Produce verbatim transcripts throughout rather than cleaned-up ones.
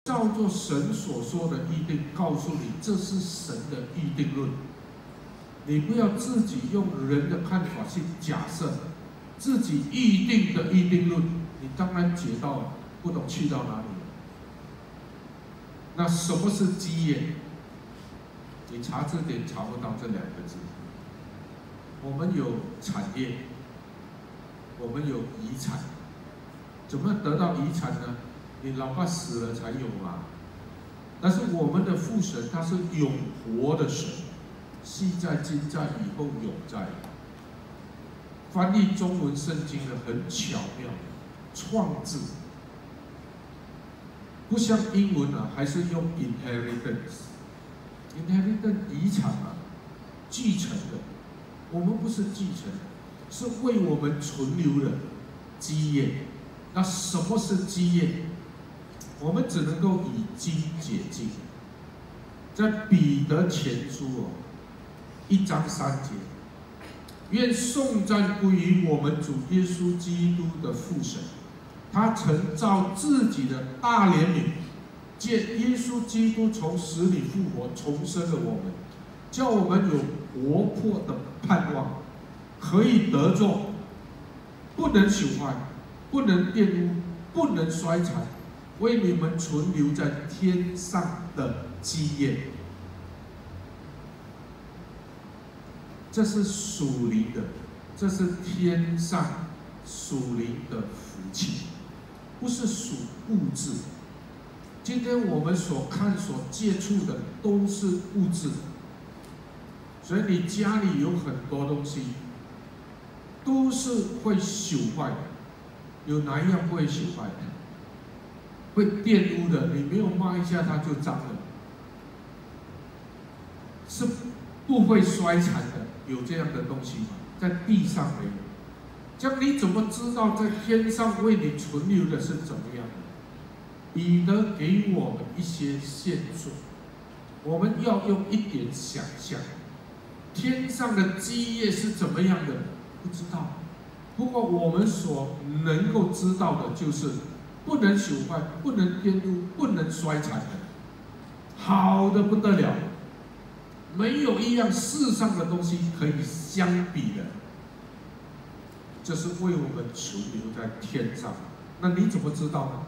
照做神所说的预定，告诉你这是神的预定论。你不要自己用人的看法去假设，自己预定的预定论，你当然解到不懂去到哪里了。那什么是基业？你查字典查不到这两个字。我们有产业，我们有遗产。怎么得到遗产呢？你老爸死了才有嘛。但是我们的父神他是永活的神，昔在、今在、以后永在。翻译中文圣经的很巧妙，创制，不像英文啊，还是用 inheritance。inheritance 遗产啊，继承的。我们不是继承，是为我们存留的基业。那什么是基业？我们只能够以经解经。在彼得前书哦，一章三节，愿颂赞归于我们主耶稣基督的父神，他曾照自己的大怜悯，借耶稣基督从死里复活，重生了我们，叫我们有活泼的盼望，可以得着，不能朽坏，不能玷污，不能衰残，为你们存留在天上的基业。这是属灵的，这是天上属灵的福气，不是属物质。今天我们所看、所接触的都是物质，所以你家里有很多东西都是会朽坏的。有哪一样不会朽坏的？会玷污的，你没有抹一下它就脏了。是不会衰残的，有这样的东西吗？在地上没有。这样你怎么知道在天上为你存留的是怎么样的？彼得给我们一些线索，我们要用一点想象，天上的基业是怎么样的？不知道。不过我们所能够知道的就是，不能朽坏，不能玷污，不能衰残的，好的不得了。没有一样世上的东西可以相比的。这是为我们存留在天上。那你怎么知道呢？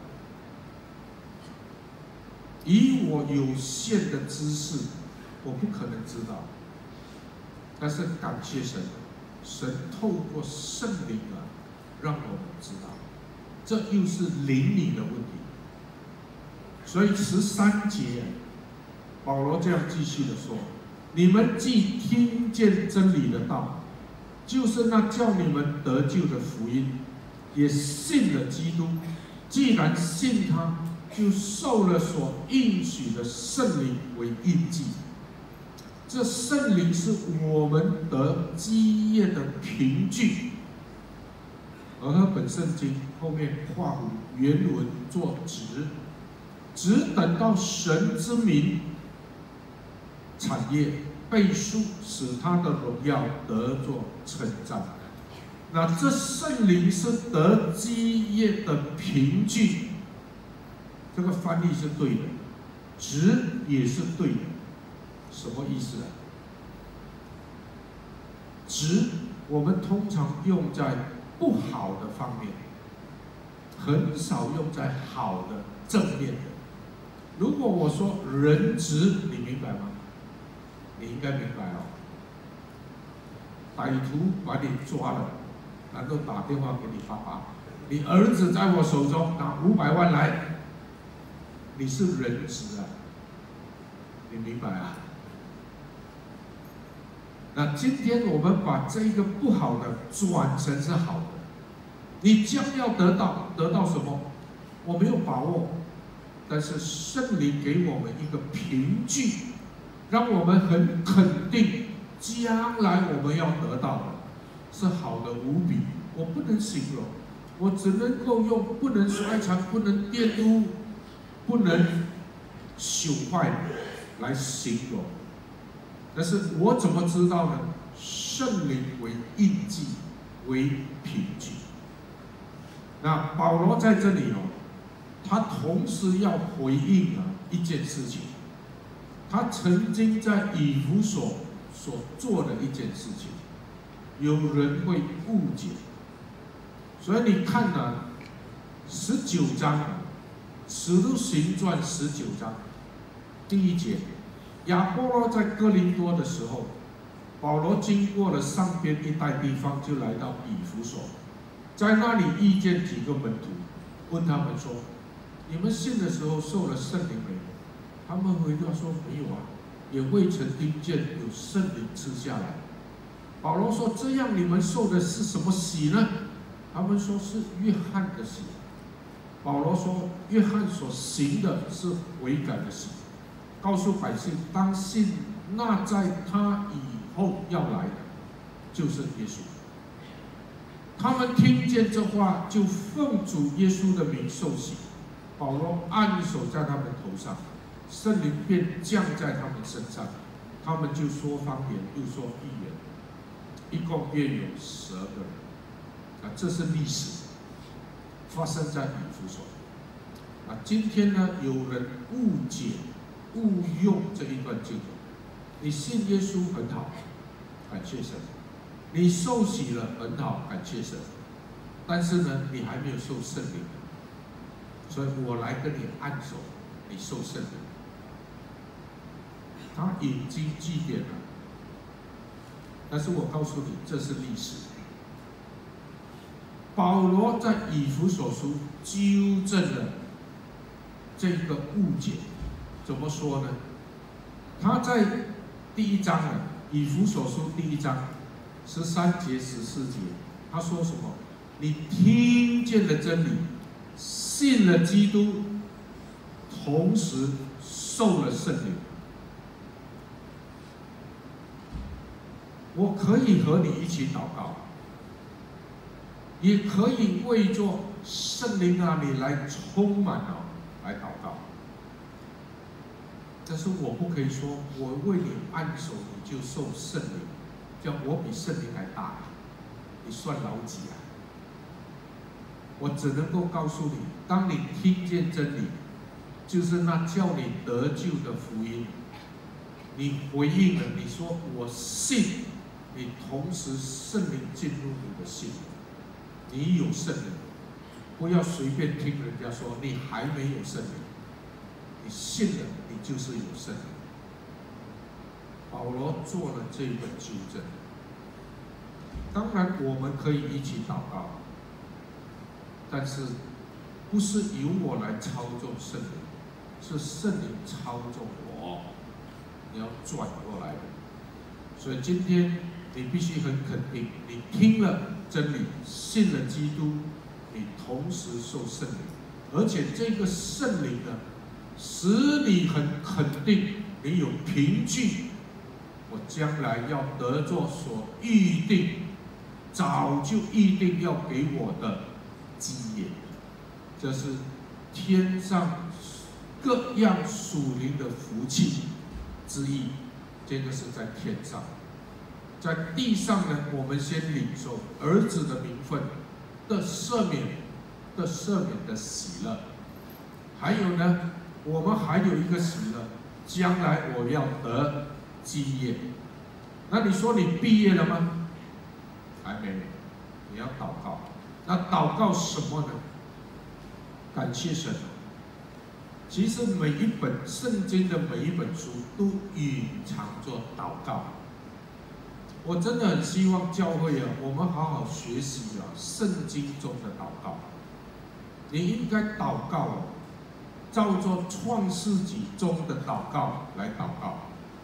以我有限的知识，我不可能知道。但是感谢神，神透过圣灵啊，让我们知道。这又是灵里的问题。所以十三节，保罗这样继续的说：你们既听见真理的道，就是那叫你们得救的福音，也信了基督。既然信他，就受了所应许的圣灵为印记。这圣灵是我们得基业的凭据。而本圣经后面画弧原文作直，只等到神之名产业背书，使他的荣耀得作称赞。那这圣灵是得基业的凭据，这个翻译是对的，直也是对的。什么意思啊？直我们通常用在不好的方面，很少用在好的正面的。如果我说人直，你明白吗？你应该明白哦。歹徒把你抓了，然后打电话给你爸爸，你儿子在我手中，拿五百万来，你是人直啊，你明白啊？那今天我们把这个不好的转成是好的，你将要得到得到什么？我没有把握，但是圣灵给我们一个凭据，让我们很肯定，将来我们要得到的是好的无比。我不能形容，我只能够用不能衰残、不能玷污、不能朽坏来形容。但是我怎么知道呢？圣灵为印记，为凭据。那保罗在这里哦， 他同时要回应啊一件事情，他曾经在以弗所所做的一件事情，有人会误解，所以你看啊，十九章啊，《使徒行传》十九章第一节，亚波罗在哥林多的时候，保罗经过了上边一带地方，就来到以弗所，在那里遇见几个门徒，问他们说：“你们信的时候受了圣灵没有？”他们回答说：“没有啊，也未曾听见有圣灵赐下来。”保罗说：“这样你们受的是什么洗呢？”他们说是约翰的洗。保罗说：“约翰所行的是悔改的洗，告诉百姓当信那在他以后要来的，就是耶稣。”他们听见这话，就奉主耶稣的名受洗。保罗按手在他们头上，圣灵便降在他们身上，他们就说方言，又说预言，一共约有十二个人。啊，这是历史，发生在以弗所。啊，今天呢，有人误解、误用这一段经文。你信耶稣很好，感谢神；你受洗了很好，感谢神。但是呢，你还没有受圣灵，所以我来跟你按手，你受圣灵。他已经祭奠了，但是我告诉你，这是历史。保罗在以弗所书纠正了这个误解，怎么说呢？他在第一章呢，以弗所书第一章十三节、十四节，他说什么？你听见了真理，信了基督，同时受了圣灵。我可以和你一起祷告，也可以为着圣灵啊，你来充满啊，来祷告。但是我不可以说，我为你按手，你就受圣灵，这样我比圣灵还大，你算老几啊？我只能够告诉你，当你听见真理，就是那叫你得救的福音，你回应了，你说我信，你同时圣灵进入你的心，你有圣灵，不要随便听人家说你还没有圣灵，你信了，你就是有圣灵。保罗做了这个纠正。当然，我们可以一起祷告，但是不是由我来操纵圣灵，是圣灵操纵我，你要转过来的。所以今天你必须很肯定，你听了真理，信了基督，你同时受圣灵，而且这个圣灵呢，使你很肯定，你有凭据，我将来要得着所预定，早就预定要给我的基业。这是天上各样属灵的福气之一，这个是在天上。在地上呢，我们先领受儿子的名分的赦免的赦免的喜乐，还有呢，我们还有一个喜乐，将来我要得基业。那你说你毕业了吗？还没有，你要祷告。那祷告什么呢？感谢神。其实每一本圣经的每一本书都隐藏着祷告。我真的很希望教会啊，我们好好学习啊圣经中的祷告。你应该祷告啊，照着创世纪中的祷告来祷告，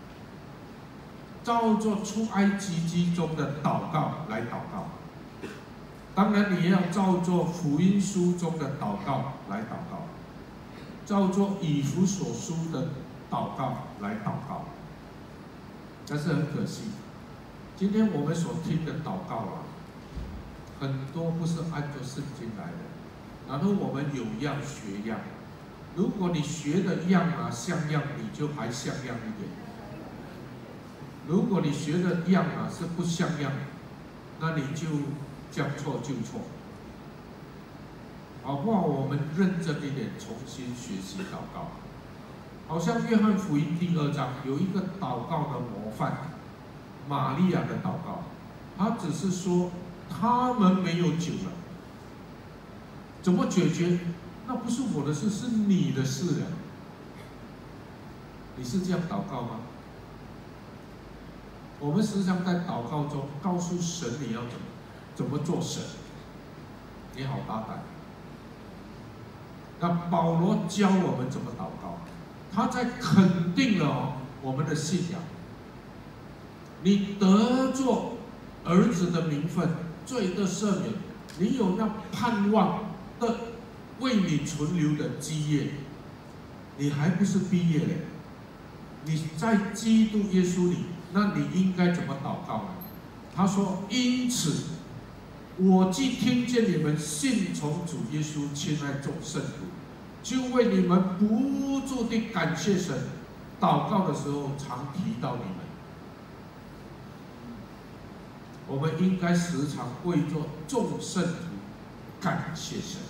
照着出埃及记中的祷告来祷告。当然，你也要照着福音书中的祷告来祷告，照着以弗所书的祷告来祷告。但是很可惜，今天我们所听的祷告啊，很多不是按照圣经来的，然后我们有样学样。如果你学的样啊像样，你就还像样一点；如果你学的样啊是不像样，那你就将错就错。 好不好？我们认真一点，重新学习祷告。好像约翰福音第二章有一个祷告的模范，玛利亚的祷告，他只是说他们没有酒了，怎么解决？那不是我的事，是你的事啊！你是这样祷告吗？我们时常在祷告中告诉神你要怎么怎么做神，你好大胆。那保罗教我们怎么祷告，他在肯定了我们的信仰。你得做儿子的名分，罪得赦免，你有那盼望的为你存留的基业，你还不是毕业嘞？你在基督耶稣里，那你应该怎么祷告呢？他说：“因此，我既听见你们信从主耶稣，亲爱众圣徒，就为你们不住地感谢神。祷告的时候常提到你们。我们应该时常为着众圣徒感谢神。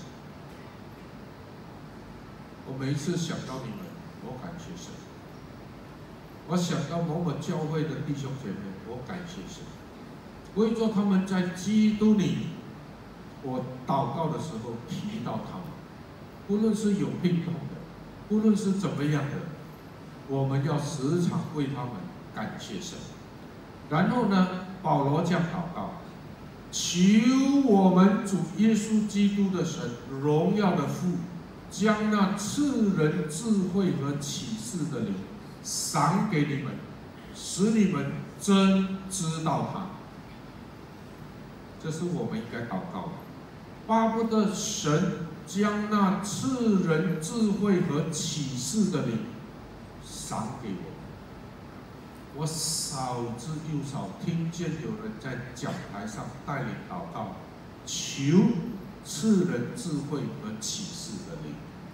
我每一次想到你们，我感谢神。我想到某某教会的弟兄姐妹，我感谢神。为着他们在基督里，我祷告的时候提到他们，不论是有病痛的，不论是怎么样的，我们要时常为他们感谢神。然后呢，保罗这样祷告：求我们主耶稣基督的神，荣耀的父，将那赐人智慧和启示的灵赏给你们，使你们真知道他。这是我们应该祷告的。巴不得神将那赐人智慧和启示的灵赏给我。我少之又少听见有人在讲台上带领祷告，求赐人智慧和启示的灵。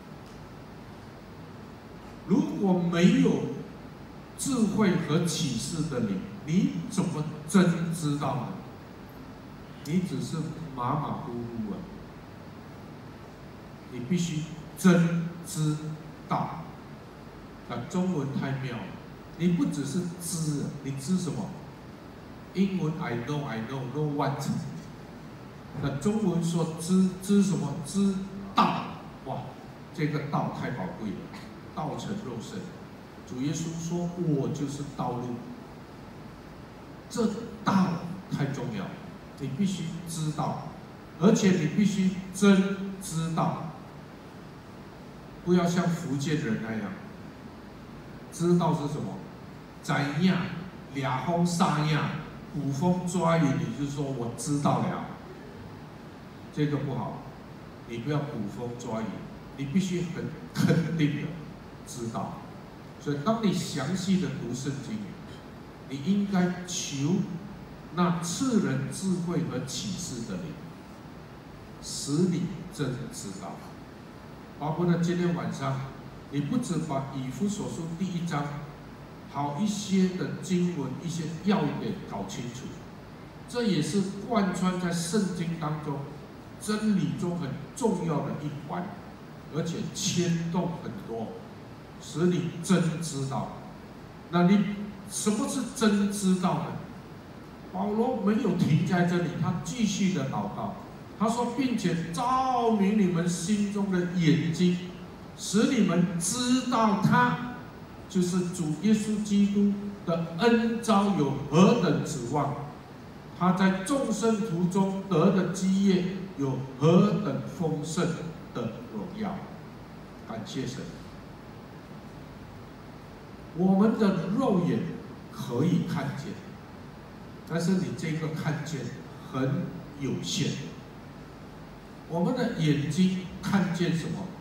如果没有智慧和启示的灵，你怎么真知道呢？你只是马马虎虎啊！你必须真知道。那中文太妙了，你不只是知，你知什么？英文 I know I know know what。那中文说知知什么？知道。哇，这个道太宝贵了，道成肉身。主耶稣说：“我就是道路。”这道太重要，你必须知道，而且你必须真知道，不要像福建人那样。知道是什么？怎样？俩风三样，捕风抓影，你就说我知道了，这个不好。你不要捕风抓影，你必须很肯定的知道。所以，当你详细的读圣经，你应该求那赐人智慧和启示的灵，使你真知道。包括呢，今天晚上，你不只把以弗所书第一章好一些的经文、一些要点搞清楚，这也是贯穿在圣经当中真理中很重要的一环，而且牵动很多。使你真知道，那你什么是真知道呢？保罗没有停在这里，他继续的祷告，他说，并且照明你们心中的眼睛，使你们知道他就是主耶稣基督的恩召有何等指望，他在众圣徒中得的基业有何等丰盛的荣耀。感谢神。我们的肉眼可以看见，但是你这个看见很有限。我们的眼睛看见什么？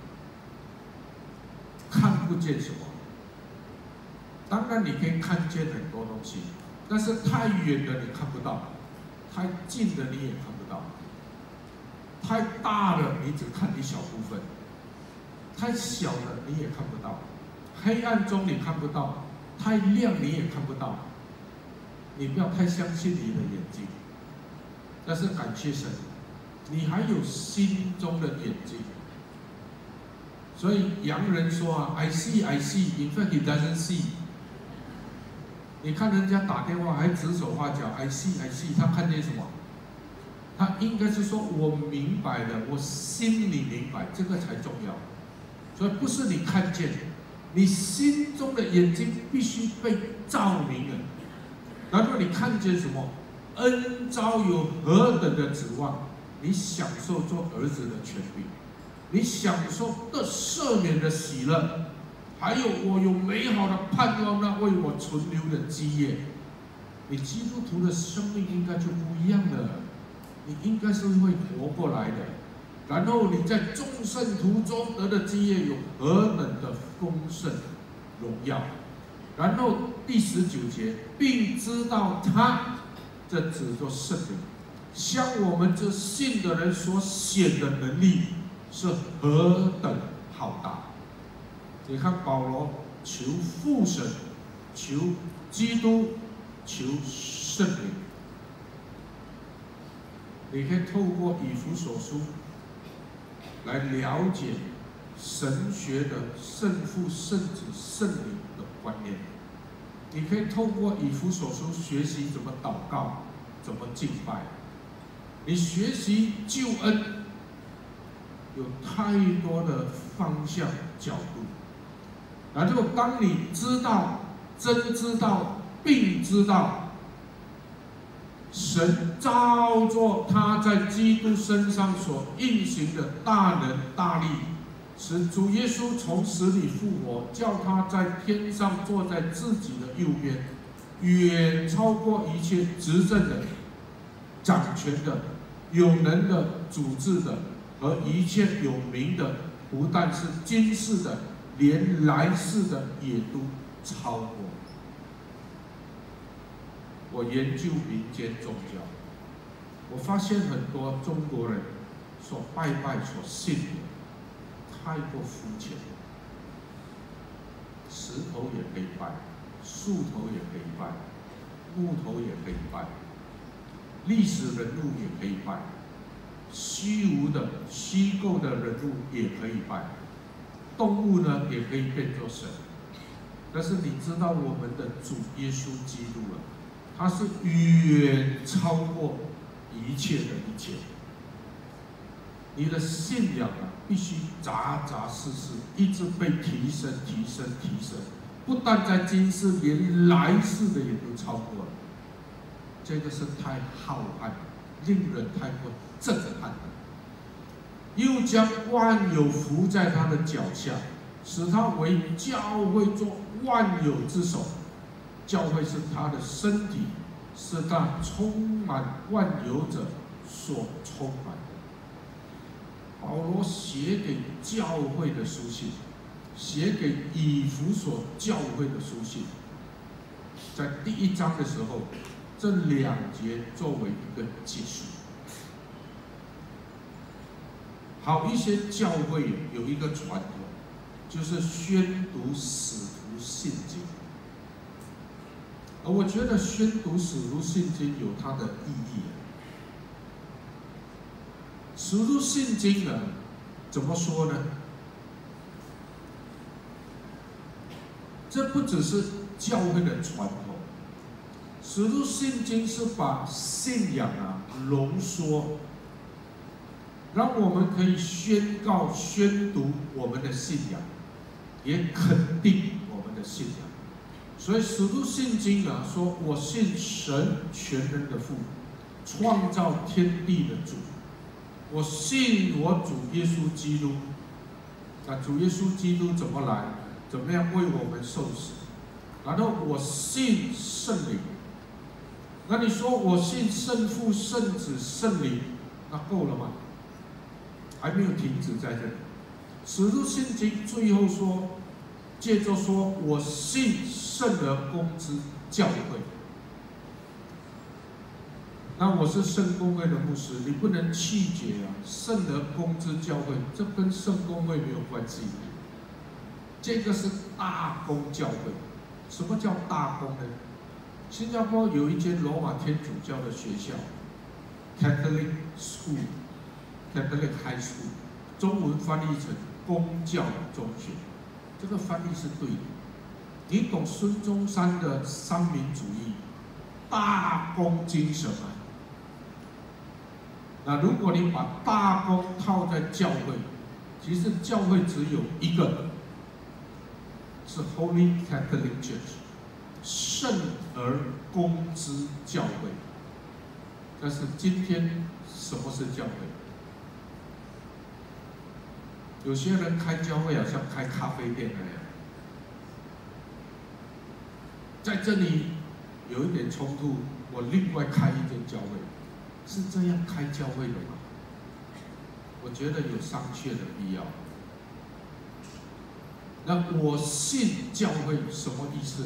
看不见什么。当然你可以看见很多东西，但是太远的你看不到，太近的你也看不到，太大的你只看一小部分，太小的你也看不到。黑暗中你看不到，太亮你也看不到。你不要太相信你的眼睛，但是感谢神， 你还有心中的眼睛。所以洋人说啊 ，I see, I see, in fact he doesn't see。你看人家打电话还指手画脚 ，I see, I see， 他看见什么？他应该是说我明白了，我心里明白，这个才重要。所以不是你看见，你心中的眼睛必须被照明了。然后你看见什么？恩召有何等的指望？你享受做儿子的权柄，你享受的赦免的喜乐，还有我有美好的盼望，那为我存留的基业。你基督徒的生命应该就不一样了。你应该是会活过来的，然后你在众圣徒中得的基业有何等的丰盛荣耀，然后第十九节，并知道他，这指作圣灵，向我们这信的人所显的能力是何等浩大。你看保罗求父神，求基督，求圣灵。你可以透过以弗所书来了解神学的圣父、圣子、圣灵的观念。你可以透过以弗所书学习怎么祷告，怎么敬拜。你学习救恩，有太多的方向角度。然后当你知道、真知道，并知道。神照着他在基督身上所运行的大能大力，使主耶稣从死里复活，叫他在天上坐在自己的右边，远超过一切执政的、掌权的、有能的、主治的和一切有名的，不但是今世的，连来世的也都超过。我研究民间宗教，我发现很多中国人所拜拜、所信的太过肤浅。石头也可以拜，树头也可以拜，木头也可以拜，历史人物也可以拜，虚无的、虚构的人物也可以拜，动物呢也可以变作神。但是你知道我们的主耶稣基督了。它是远超过一切的一切。你的信仰啊，必须扎扎实实，一直被提升、提升、提升。不但在今世，连来世的也都超过了。这个是太浩瀚，令人太过震撼了。又将万有伏在他的脚下，使他为教会做万有之首。教会是他的身体，是他充满万有者所充满的。保罗写给教会的书信，写给以弗所教会的书信，在第一章的时候，这两节作为一个结束。好一些教会有一个传统，就是宣读使徒信经。而我觉得宣读使徒信经有它的意义。使徒信经呢，怎么说呢？这不只是教会的传统，使徒信经是把信仰啊浓缩，让我们可以宣告、宣读我们的信仰，也肯定我们的信仰。所以使徒信经啊，说我信神全能的父，创造天地的主。我信我主耶稣基督。那主耶稣基督怎么来？怎么样为我们受死？然后我信圣灵。那你说我信圣父、圣子、圣灵，那够了吗？还没有停止在这里。使徒信经最后说，接着说我信圣而公之教会。那我是圣公会的牧师，你不能曲解啊！圣而公之教会，这跟圣公会没有关系。这个是大公教会。什么叫大公呢？新加坡有一间罗马天主教的学校 ，Catholic School， Catholic High School， 中文翻译成公教中学，这个翻译是对的。你懂孙中山的三民主义、大公精神吗？那如果你把大公套在教会，其实教会只有一个，是 Holy Catholic Church， 圣而公之教会。但是今天什么是教会？有些人开教会好像开咖啡店那样，在这里有一点冲突，我另外开一间教会。是这样开教会的吗？我觉得有商榷的必要。那我信教会什么意思？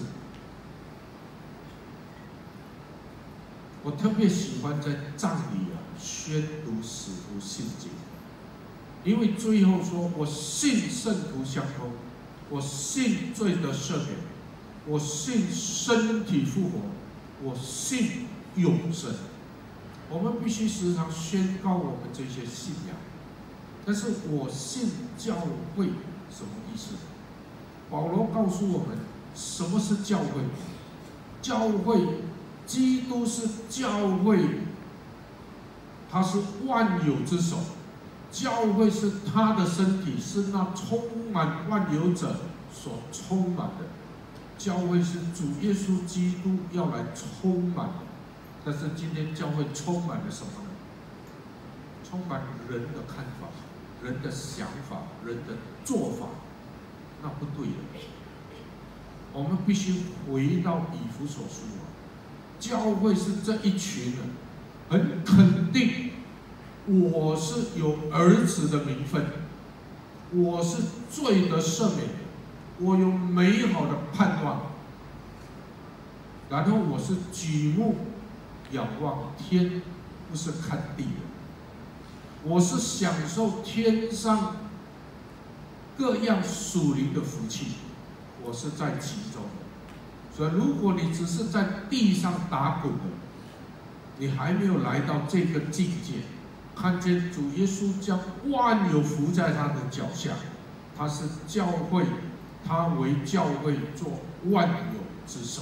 我特别喜欢在葬礼啊宣读使徒信经，因为最后说我信圣徒相通，我信罪得赦免，我信身体复活，我信永生。我们必须时常宣告我们这些信仰。但是我信教会什么意思？保罗告诉我们，什么是教会？教会，基督是教会，他是万有之首。教会是他的身体，是那充满万有者所充满的。教会是主耶稣基督要来充满的。但是今天教会充满了什么呢？充满人的看法、人的想法、人的做法，那不对的。我们必须回到以弗所书啊，教会是这一群人，很肯定，我是有儿子的名分，我是罪得赦免的，我有美好的盼望，然后我是举目仰望天，不是看地的。我是享受天上各样属灵的福气，我是在其中的。所以，如果你只是在地上打滚的，你还没有来到这个境界，看见主耶稣将万有伏在他的脚下，他是教会，他为教会做万有之首。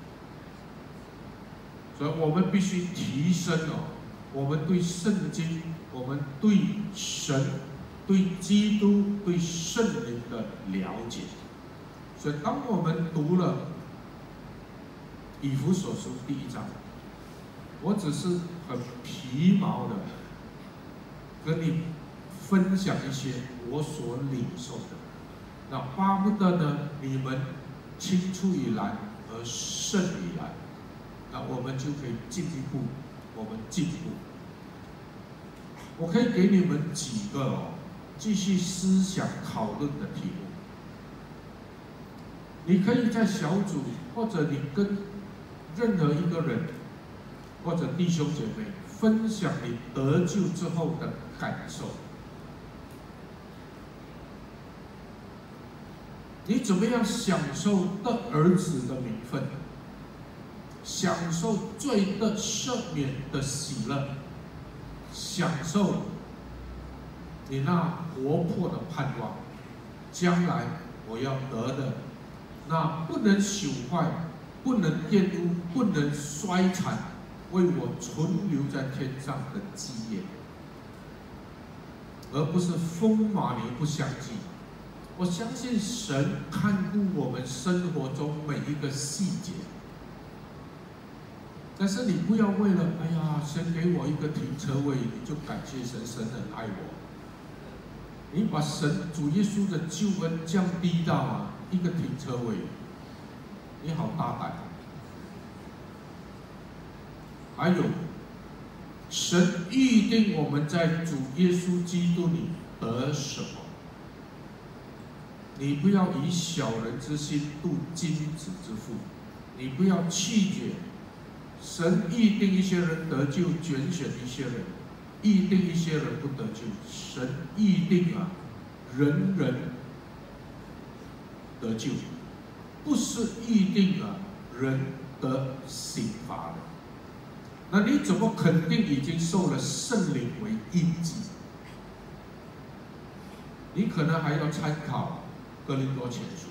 所以我们必须提升哦，我们对圣经、我们对神、对基督、对圣灵的了解。所以，当我们读了以弗所书第一章，我只是很皮毛的跟你分享一些我所领受的。那巴不得呢，你们青出于蓝而胜于蓝。那我们就可以进一步，我们进一步。我可以给你们几个哦，继续思想讨论的题目。你可以在小组，或者你跟任何一个人，或者弟兄姐妹分享你得救之后的感受。你怎么样享受得儿子的名分？享受罪的赦免的喜乐，享受你那活泼的盼望，将来我要得的那不能朽坏、不能玷污、不能衰残，为我存留在天上的基业，而不是风马牛不相及。我相信神看顾我们生活中每一个细节。但是你不要为了哎呀，神给我一个停车位，你就感谢神，神很爱我。你把神主耶稣的救恩降低到啊一个停车位，你好大胆。还有，神预定我们在主耶稣基督里得什么？你不要以小人之心度君子之腹，你不要气绝。神预定一些人得救，拣选一些人，预定一些人不得救。神预定啊，人人得救，不是预定啊人得刑罚的。那你怎么肯定已经受了圣灵为印记？ 你可能还要参考哥林多前书，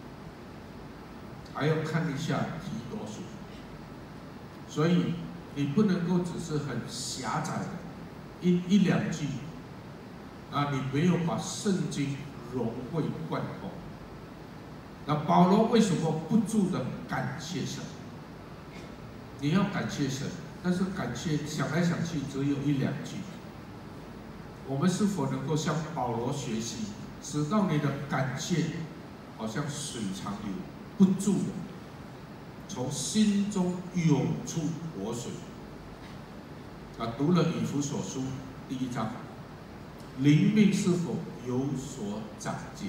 还要看一下提多书，所以你不能够只是很狭窄的一一两句，啊，你没有把圣经融会贯通。那保罗为什么不住的感谢神？你要感谢神，但是感谢想来想去只有一两句。我们是否能够向保罗学习，使到你的感谢好像水长流，不住的从心中涌出活水？啊，读了以弗所书第一章，灵命是否有所长进？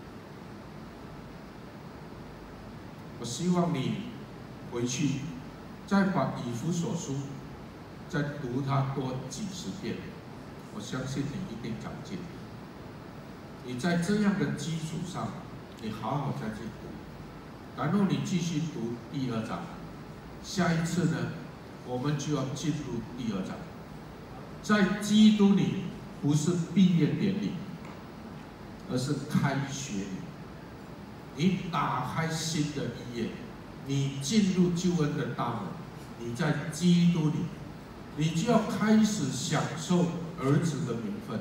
我希望你回去再把以弗所书再读它多几十遍，我相信你一定长进。你在这样的基础上，你好好再去读，然后你继续读第二章。下一次呢，我们就要进入第二章。在基督里不是毕业典礼，而是开学礼。你打开新的一页，你进入救恩的大门，你在基督里，你就要开始享受儿子的名分，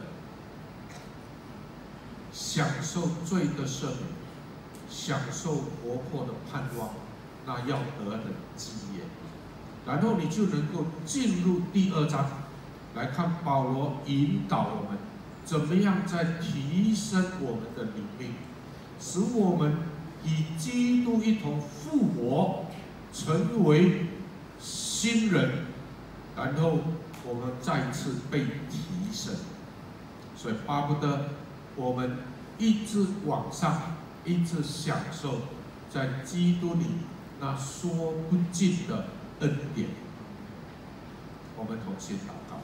享受罪的赦免，享受活泼的盼望，那要得的基业。然后你就能够进入第二章，来看保罗引导我们怎么样在提升我们的灵命，使我们与基督一同复活，成为新人，然后我们再次被提升。所以巴不得我们一直往上，一直享受在基督里那说不尽的恩典。我们同心祷告，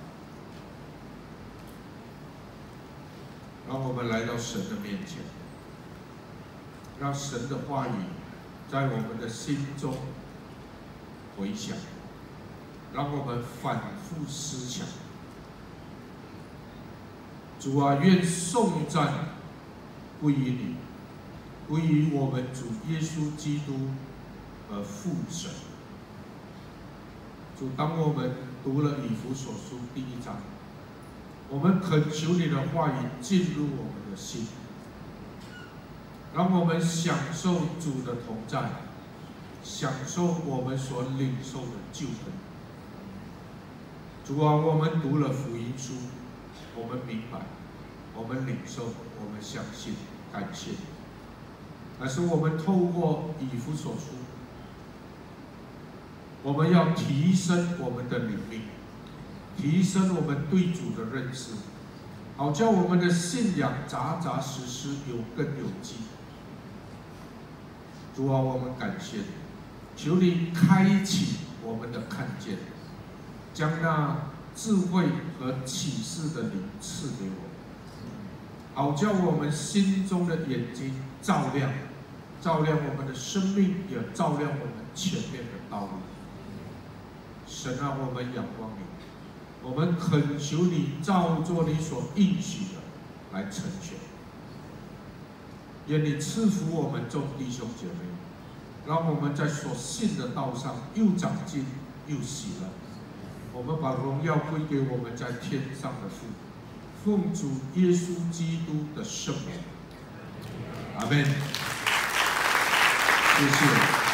让我们来到神的面前，让神的话语在我们的心中回响，让我们反复思想。主啊，愿颂赞归于你，归于我们主耶稣基督和父神。主，当我们读了以弗所书第一章，我们恳求你的话语进入我们的心，让我们享受主的同在，享受我们所领受的救恩。主啊，我们读了福音书，我们明白，我们领受，我们相信，感谢你。但是我们透过以弗所书，我们要提升我们的灵命，提升我们对主的认识，好叫我们的信仰扎扎实实，有根有基。主啊，我们感谢你，求你开启我们的看见，将那智慧和启示的灵赐给我们，好叫我们心中的眼睛照亮，照亮我们的生命，也照亮我们前面的道路。神啊，我们仰望你，我们恳求你照着你所应许的来成全。愿你赐福我们众弟兄姐妹，让我们在所信的道上又长进又喜乐。我们把荣耀归给我们在天上的父，奉主耶稣基督的圣名，阿们。谢谢。